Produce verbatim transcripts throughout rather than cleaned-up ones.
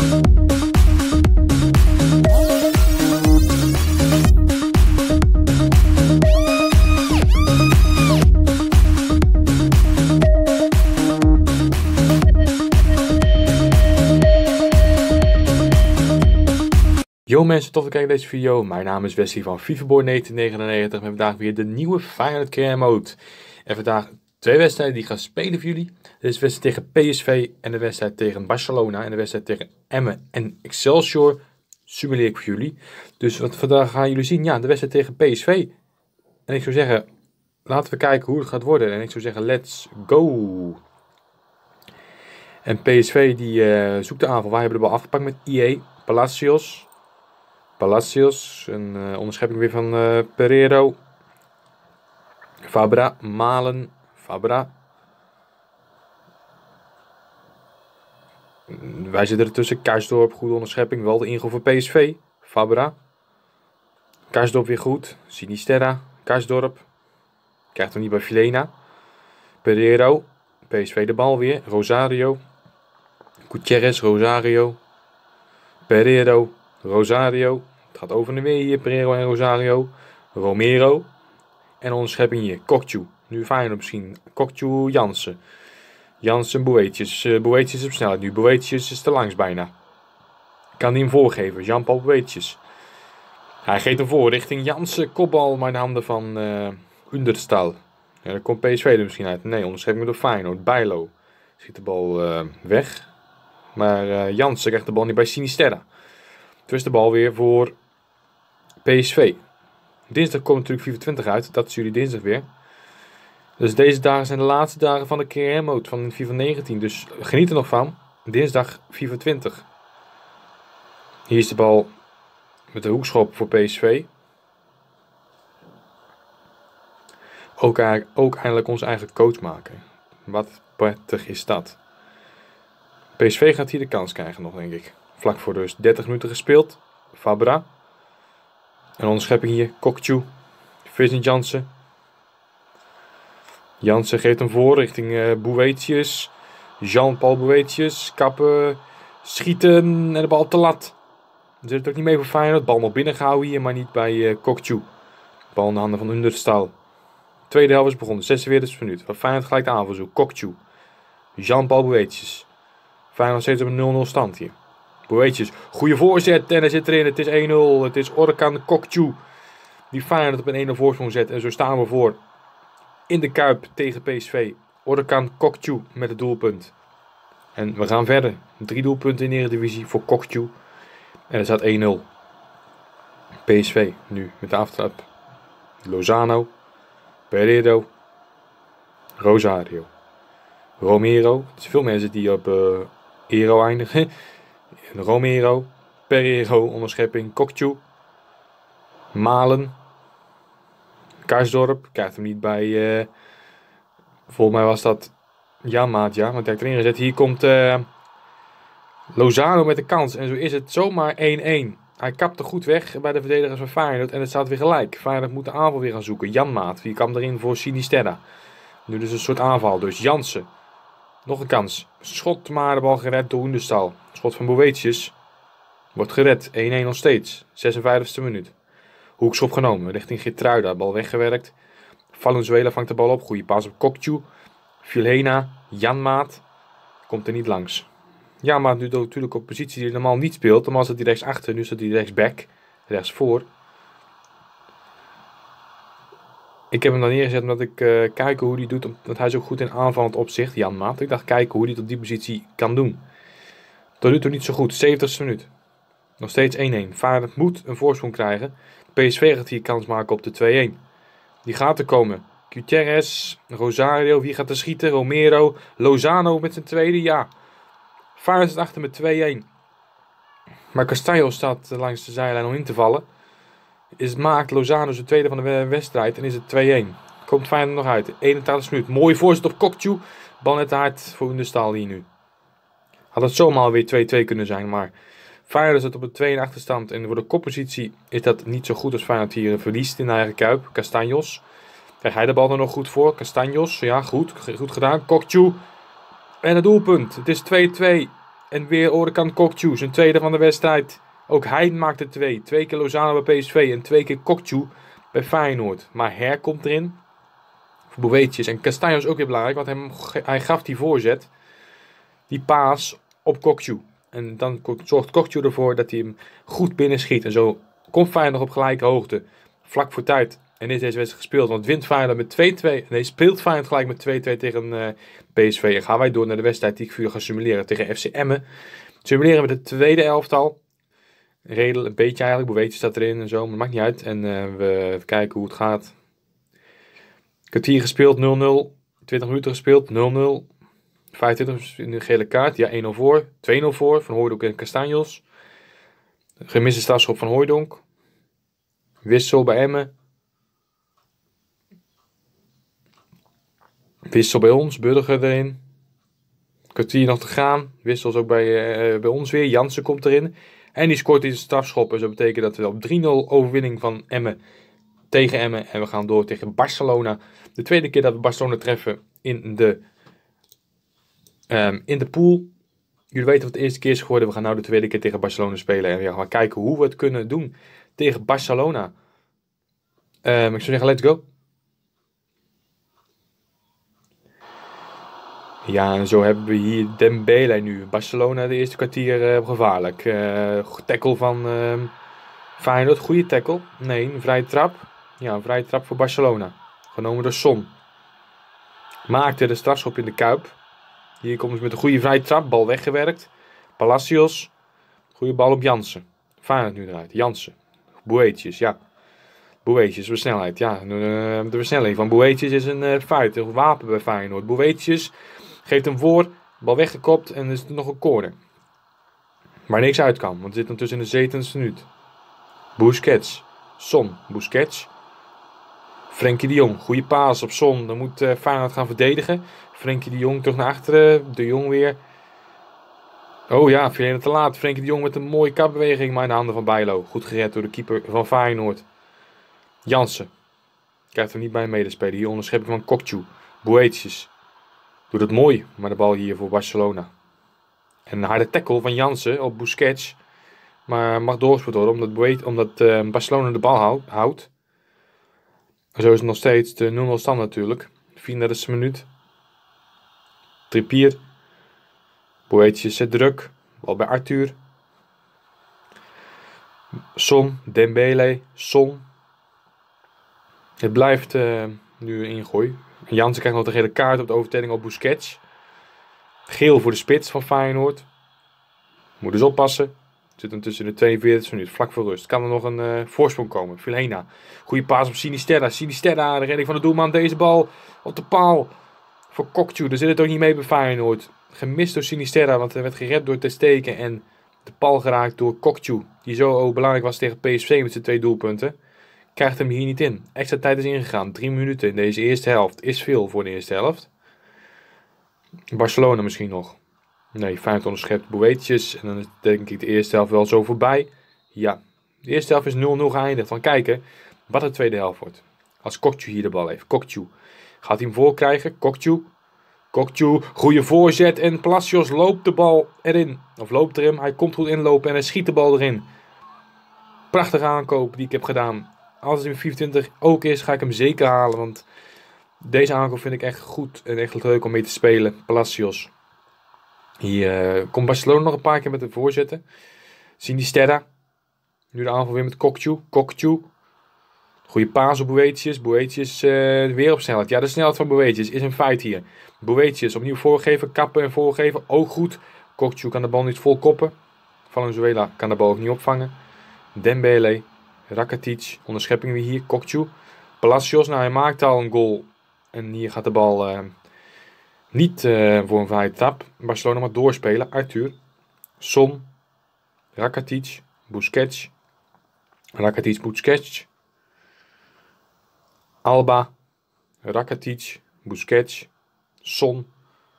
Yo mensen, tof te kijken deze video. Mijn naam is Wesley van FIFAboy negentien negenennegentig. Met vandaag weer de nieuwe Feyenoord Career Mode. En vandaag twee wedstrijden die gaan spelen voor jullie. Dit is de wedstrijd tegen P S V en de wedstrijd tegen Barcelona. En de wedstrijd tegen Emmen en Excelsior simuleer ik voor jullie. Dus wat vandaag gaan jullie zien? Ja, de wedstrijd tegen P S V. En ik zou zeggen, laten we kijken hoe het gaat worden. En ik zou zeggen, let's go! En P S V die uh, zoekt de aanval. Wij hebben de bal afgepakt met I E. Palacios. Palacios, een uh, onderschepping weer van uh, Pereiro. Fabra, Malen, Fabra. Wij zitten ertussen. Karsdorp, goede onderschepping. Wel de ingooi voor P S V. Fabra. Karsdorp weer goed. Sinisterra. Karsdorp. Krijgt hem niet bij Vilena. Pereiro. P S V de bal weer. Rosario. Gutierrez, Rosario. Pereiro. Rosario. Het gaat over en weer hier. Pereiro en Rosario. Romero. En onderschepping hier. Kokju. Nu Feyenoord misschien. Kokju, Jansen. Jansen, Boetius. Uh, Boetius op snelheid nu. Boetius is te langs bijna. Kan hij hem voorgeven. Jean-Paul Boetius. Hij geeft hem voor richting Jansen. Kopbal maar in de handen van uh, Understal. Ja, dan komt P S V er misschien uit. Nee, onderschepping door Feyenoord. Bijlo. Schiet de bal uh, weg. Maar uh, Jansen krijgt de bal niet bij Sinisterra. Dus de bal weer voor P S V. Dinsdag komt natuurlijk vierentwintig uit. Dat is jullie dinsdag weer. Dus deze dagen zijn de laatste dagen van de Career Mode van FIFA negentien. Dus geniet er nog van. Dinsdag vierentwintig. Hier is de bal met de hoekschop voor P S V. Ook, ook eindelijk onze eigen coach maken. Wat prettig is dat. P S V gaat hier de kans krijgen nog, denk ik. Vlak voor dus dertig minuten gespeeld. Fabra. Een onderschepping hier. Kokju. Vincent Jansen. Jansen geeft hem voor richting uh, Boetius. Jean-Paul Boetius. Kappen. Schieten. En de bal te lat. Er zit het ook niet mee voor Feyenoord. Bal nog binnengehouden hier, maar niet bij uh, Kokju. Bal in de handen van Understal. Tweede helft is begonnen. zesenveertigste minuut. Waar Feyenoord gelijk de aanval zoekt. Kokju. Jean-Paul Boetius. Feyenoord steeds op een nul nul stand hier. Boetius, goede voorzet en hij zit erin. Het is één nul. Het is Orkan Kokju die Feyenoord op een één nul voorsprong zet. En zo staan we voor in de Kuip tegen P S V. Orkan Kokju met het doelpunt. En we gaan verder. Drie doelpunten in de Eredivisie voor Kokju. En er staat één nul. P S V nu met de aftrap. Lozano. Pereiro. Rosario. Romero. Er zijn veel mensen die op uh, Ero eindigen. Romero, Pereiro, onderschepping, Kokju, Malen, Karsdorp, krijgt hem niet bij, uh, volgens mij was dat Janmaat, ja, want hij heeft erin gezet. Hier komt uh, Lozano met de kans en zo is het zomaar één één. Hij kapte goed weg bij de verdedigers van Feyenoord en het staat weer gelijk. Feyenoord moet de aanval weer gaan zoeken. Janmaat, die kwam erin voor Sinisterra. Nu dus een soort aanval, dus Jansen. Nog een kans. Schot, maar de bal gered door Understal. Schot van Boetius. Wordt gered. één één nog steeds. zesenvijftigste minuut. Hoekschop genomen. Richting Geertruida. Bal weggewerkt. Valenzuela vangt de bal op. Goede paas op Kokju. Vilhena. Janmaat. Komt er niet langs. Janmaat nu natuurlijk op positie die hij normaal niet speelt. Normaal staat hij rechts achter. Nu staat hij rechts back. Rechts voor. Ik heb hem dan neergezet omdat ik uh, kijken hoe hij doet. Omdat hij zo goed in aanvallend opzicht, Janmaat. Ik dacht kijken hoe hij het op die positie kan doen. Tot nu toe niet zo goed. zeventigste minuut. Nog steeds één één. Feyenoord moet een voorsprong krijgen. P S V gaat hier kans maken op de twee één. Die gaat er komen. Gutierrez, Rosario, wie gaat er schieten? Romero, Lozano met zijn tweede, ja. Feyenoord staat achter met twee één. Maar Castello staat langs de zijlijn om in te vallen. Is het maakt Lozano zijn tweede van de wedstrijd en is het twee één. Komt Feyenoord nog uit. eenentwintigste minuut. Mooie voorzet op Kokju. Bal net te hard voor Understal hier nu. Had het zomaar weer twee twee kunnen zijn, maar Feyenoord zit op een twee één achterstand. En voor de koppositie is dat niet zo goed als Feyenoord hier verliest in de eigen Kuip. Castanjos. Krijgt hij de bal er nog goed voor. Castanjos, ja goed. Goed gedaan. Kokju. En het doelpunt. Het is twee twee. En weer Orkan Kokcu, zijn tweede van de wedstrijd. Ook hij maakte twee. Twee keer Lozano bij P S V en twee keer Kokcu bij Feyenoord. Maar Her komt erin. Voor Boetius. En Castanjos ook weer belangrijk, want hij, hij gaf die voorzet. Die paas op Kokcu. En dan zorgt Kokcu ervoor dat hij hem goed binnenschiet. En zo komt Feyenoord op gelijke hoogte. Vlak voor tijd. En is deze wedstrijd gespeeld. Want wint Feyenoord met twee twee. Nee, speelt Feyenoord gelijk met twee twee tegen uh, P S V. En gaan wij door naar de wedstrijd die ik voor jullie ga simuleren tegen F C Emmen. Simuleren we de tweede elftal. Redel, een beetje eigenlijk. Boetius staat erin en zo. Maar dat maakt niet uit. En uh, we even kijken hoe het gaat. Kwartier gespeeld, nul nul. twintig minuten gespeeld, nul nul. vijfentwintig in de gele kaart. Ja, één nul voor. twee nul voor. Van Hooijdonk en Castanjos. Gemiste strafschop van Hooijdonk. Wissel bij Emmen. Wissel bij ons. Burger erin. Kwartier nog te gaan. Wissels ook bij, uh, bij ons weer. Jansen komt erin. En die scoort deze strafschop. En zo betekent dat we op drie nul overwinning van Emmen tegen Emmen. En we gaan door tegen Barcelona. De tweede keer dat we Barcelona treffen in de, um, in de pool. Jullie weten wat de eerste keer is geworden. We gaan nu de tweede keer tegen Barcelona spelen. En we gaan kijken hoe we het kunnen doen tegen Barcelona. Um, ik zou zeggen, let's go. Ja, en zo hebben we hier Dembele nu. Barcelona de eerste kwartier uh, gevaarlijk. Uh, tackle van uh, Feyenoord. Goede tackle. Nee, een vrije trap. Ja, een vrije trap voor Barcelona. Genomen door Son. Maakte de strafschop in de Kuip. Hier komen ze met een goede vrije trap. Bal weggewerkt. Palacios. Goede bal op Jansen. Feyenoord nu eruit. Jansen. Boetius, ja. Boetius, versnelheid. Ja, de versnelling van Boetius is een uh, feit. Een wapen bij Feyenoord. Boetius geeft hem voor. Bal weggekopt. En er is nog een corner. Waar niks uit kan. Want het zit ondertussen in de zeventigste minuut. Busquets. Son. Busquets. Frenkie de Jong. Goede paas op Son. Dan moet uh, Feyenoord gaan verdedigen. Frenkie de Jong terug naar achteren. De Jong weer. Oh ja, veel te laat. Frenkie de Jong met een mooie kapbeweging. Maar in de handen van Bijlo. Goed gered door de keeper van Feyenoord. Jansen. Krijgt er niet bij medespelen. Hier onderschepping van Kokcu. Boetius. Doet het mooi. Maar de bal hier voor Barcelona. En een harde tackle van Jansen op Busquets. Maar mag doorgespeeld worden. Omdat, Boet, omdat uh, Barcelona de bal houdt. En zo is het nog steeds de nul nul stand natuurlijk. vierendertigste minuut. Trippier. Boetius zet druk. Bal bij Arthur. Son. Dembele. Son. Het blijft uh, nu een ingooi. Jansen krijgt nog de gele kaart op de overtreding op Busquets. Geel voor de spits van Feyenoord. Moet dus oppassen. Zit intussen in de tweeënveertigste minuut. Vlak voor rust. Kan er nog een uh, voorsprong komen. Vilhena. Goede paas op Sinisterra. Sinisterra. De redding van de doelman. Deze bal op de paal. Voor Kokcu. Daar zit het ook niet mee bij Feyenoord. Gemist door Sinisterra. Want hij werd gered door Ter Stegen. En de paal geraakt door Kokcu. Die zo belangrijk was tegen P S V met zijn twee doelpunten. Krijgt hem hier niet in. Extra tijd is ingegaan. Drie minuten in deze eerste helft. Is veel voor de eerste helft. Barcelona misschien nog. Nee, Feyenoord onderschept Boetius. En dan is denk ik de eerste helft wel zo voorbij. Ja, de eerste helft is nul nul geëindigd. Van kijken wat de tweede helft wordt. Als Kokcu hier de bal heeft. Kokcu. Gaat hij hem voorkrijgen? Kokcu. Kokcu. Goede voorzet. En Palacios loopt de bal erin. Of loopt erin. Hij komt goed inlopen en hij schiet de bal erin. Prachtige aankoop die ik heb gedaan. Als het in vierentwintig ook is, ga ik hem zeker halen. Want deze aankoop vind ik echt goed en echt leuk om mee te spelen. Palacios. Hier uh, komt Barcelona nog een paar keer met de voorzetten. Sinisterra. Nu de aanval weer met Kokcu. Kokcu. Goede paas op Boetius. Boetius uh, weer op snelheid. Ja, de snelheid van Boetius is een feit hier. Boetius opnieuw voorgeven. Kappen en voorgeven. Ook goed. Kokcu kan de bal niet vol koppen. Valenzuela kan de bal ook niet opvangen. Dembele. Rakitic. Onderschepping weer hier. Kokcu. Palacios. Nou, hij maakt al een goal. En hier gaat de bal uh, niet uh, voor een vrije trap. Barcelona mag doorspelen. Arthur. Son. Rakitic. Busquets. Rakitic. Busquets. Alba. Rakitic. Busquets. Son.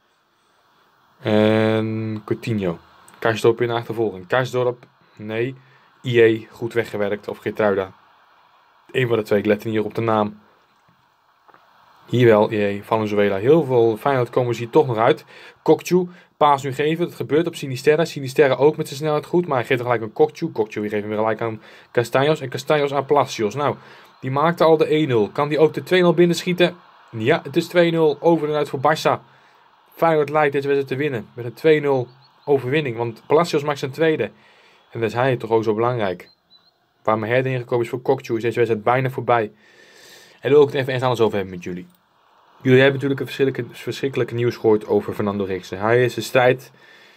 En Coutinho. Karsdorp in de achtervolging. Karsdorp. Nee. I E. Goed weggewerkt. Of Geertruida. Eén van de twee. Ik let hier op de naam. Hier wel, I E, Valenzuela. Heel veel Feyenoord komen ze hier toch nog uit. Kokcu, paas nu geven. Dat gebeurt op Sinisterra. Sinisterra ook met zijn snelheid goed. Maar hij geeft er gelijk een Kokchu. Kokchu geeft hem weer gelijk aan Castanjos. En Castanjos aan Palacios. Nou, die maakte al de één nul. Kan die ook de twee nul binnenschieten? Ja, het is twee nul over en uit voor Barça. Feyenoord lijkt deze wedstrijd te winnen. Met een twee nul overwinning. Want Palacios maakt zijn tweede. En dat is hij toch ook zo belangrijk. Waar mijn herde ingekomen is voor Kokchu is deze wedstrijd bijna voorbij. En daar wil ik het even eens alles over hebben met jullie. Jullie hebben natuurlijk een verschrikkelijke, verschrikkelijke nieuws gehoord over Fernando Rixen. Hij is de strijd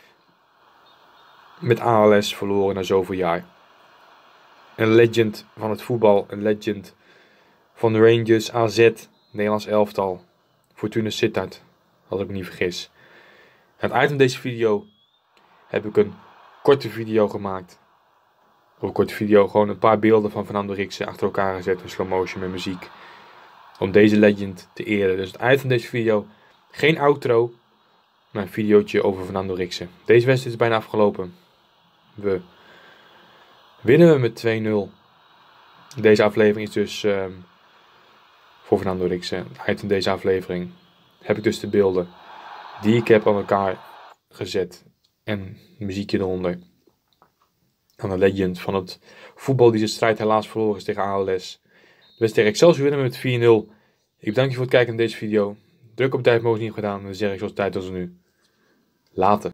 met A L S verloren na zoveel jaar. Een legend van het voetbal. Een legend van de Rangers, A Z, Nederlands elftal. Fortuna Sittard, als ik me niet vergis. Aan het eind van deze video heb ik een korte video gemaakt. Of een korte video, gewoon een paar beelden van Fernando Rixen achter elkaar gezet in slow motion met muziek. Om deze legend te eren. Dus aan het eind van deze video geen outro, maar een videootje over Fernando Rixen. Deze wedstrijd is bijna afgelopen. We winnen we met twee nul. Deze aflevering is dus um, voor Fernando Rixen. Aan het eind van deze aflevering heb ik dus de beelden die ik heb aan elkaar gezet. En muziekje eronder. Aan de legend van het voetbal die zijn strijd helaas verloren is tegen A L S. De wedstrijd tegen Excelsior winnen met vier nul. Ik bedank je voor het kijken naar deze video. Druk op duimpje omhoog als je niet hebt gedaan. En dan zeg ik zoals tijd als nu. Later.